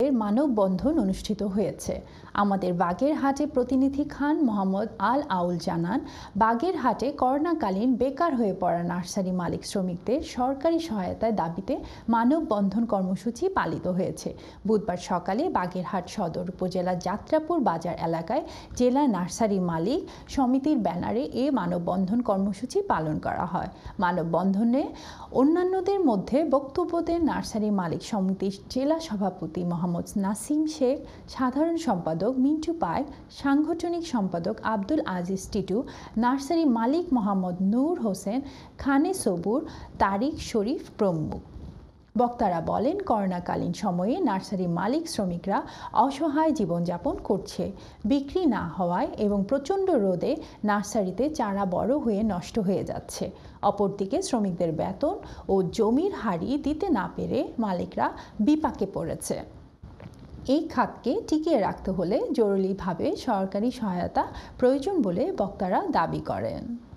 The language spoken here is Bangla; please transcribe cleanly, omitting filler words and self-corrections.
মানববন্ধন অনুষ্ঠিত হয়েছে। আমাদের বাগেরহাটে প্রতিনিধি খান মোহাম্মদ আল আউল জানান, বাগেরহাটে করোনাকালীন বেকার হয়ে পড়া নার্সারি মালিক শ্রমিকদের সরকারি সহায়তার দাবিতে মানববন্ধন কর্মসূচি পালিত হয়েছে। বুধবার সকালে বাগেরহাট সদর উপজেলার যাত্রাপুর বাজার এলাকায় জেলা নার্সারি মালিক সমিতির ব্যানারে এ মানববন্ধন কর্মসূচি পালন করা হয়। মানববন্ধনে অন্যান্যদের মধ্যে বক্তব্য দেন নার্সারি মালিক সমিতির জেলা সভাপতি মোহাম্মদ নাসিম শেখ, সাধারণ সম্পাদক মিন্টু পাইক, সাংগঠনিক সম্পাদক আব্দুল আজিজ টিটু, নার্সারি মালিক মোহাম্মদ নূর হোসেন, খানে সবুর, তারিক শরীফ প্রমুখ। বক্তারা বলেন, করোনাকালীন সময়ে নার্সারি মালিক শ্রমিকরা অসহায় জীবনযাপন করছে। বিক্রি না হওয়ায় এবং প্রচণ্ড রোদে নার্সারিতে চারা বড় হয়ে নষ্ট হয়ে যাচ্ছে। অপরদিকে শ্রমিকদের বেতন ও জমির হাড়ি দিতে না পেরে মালিকরা বিপাকে পড়েছে। এই খাতকে টিকিয়ে রাখতে হলে জরুরিভাবে সরকারি সহায়তা প্রয়োজন বলে বক্তারা দাবি করেন।